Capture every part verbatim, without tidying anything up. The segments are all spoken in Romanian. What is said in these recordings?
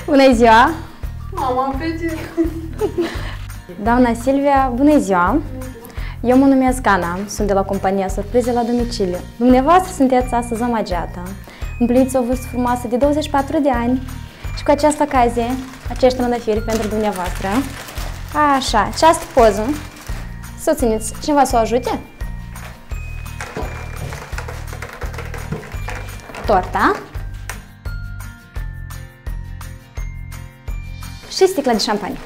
Bună ziua! Mama, fetie! Doamna Silvia, bună ziua! Eu mă numesc Ana, sunt de la compania Surprize la domiciliu. Dumneavoastră sunteți astăzi omageată. Împliniți o vârstă frumoasă de douăzeci și patru de ani și cu această ocazie, acești trandafiri pentru dumneavoastră. Așa, această poză, să o țineți, cineva să o ajute? Torta și sticla de șampanie.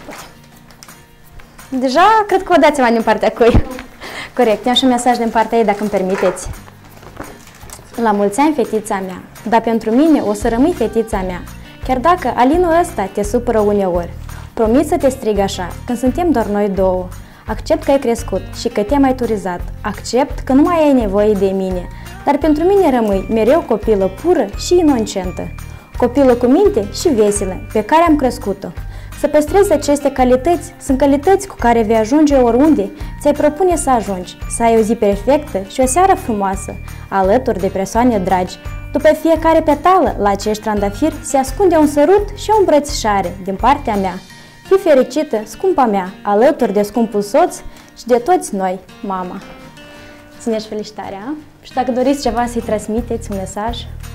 Deja, cred că o dați mai din partea cui. Corect, am și un mesaj din partea ei, dacă îmi permiteți. La mulți ani, fetița mea, dar pentru mine o să rămâi fetița mea. Chiar dacă alinul ăsta te supără uneori. Promit să te strig așa, când suntem doar noi două. Accept că ai crescut și că te-ai maturizat. Accept că nu mai ai nevoie de mine. Dar pentru mine rămâi mereu copilă pură și inocentă. Copilă cu minte și veselă, pe care am crescut-o. Să păstrezi aceste calități sunt calități cu care vei ajunge oriunde ți-ai propune să ajungi, să ai o zi perfectă și o seară frumoasă, alături de persoane dragi. După fiecare petală la acești trandafiri se ascunde un sărut și o îmbrățișare din partea mea. Fii fericită, scumpa mea, alături de scumpul soț și de toți noi, mama. Țineți felicitarea și dacă doriți ceva să-i transmiteți un mesaj.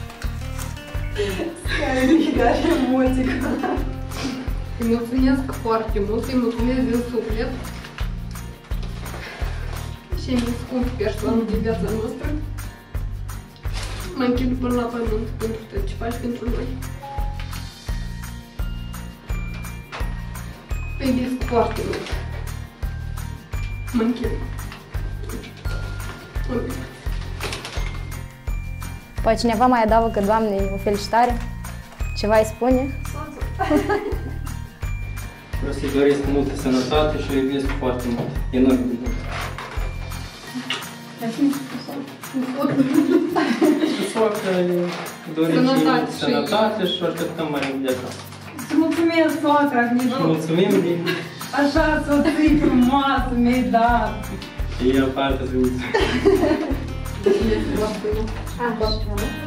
Care emoții! Îi mulțumesc foarte mult, îi mulțumesc din suflet și mi scump persoană din viața noastră. Mă închid până la pământ pentru tot ce faci pentru noi. Îi iubesc foarte mult. Mă închid. Poate cineva mai adaugă doamnei o felicitare? Ceva îi spune? Vreau să-i doresc multă sănătate și o iubesc foarte mult. Enorm de mult. Soacră dorim și sănătate și o așteptăm mai mult de acasă. Îți mulțumesc, soacra, și mulțumim din... Așa, soții frumoasă mi-ai dat. Și aparte să mulțumim. Așa.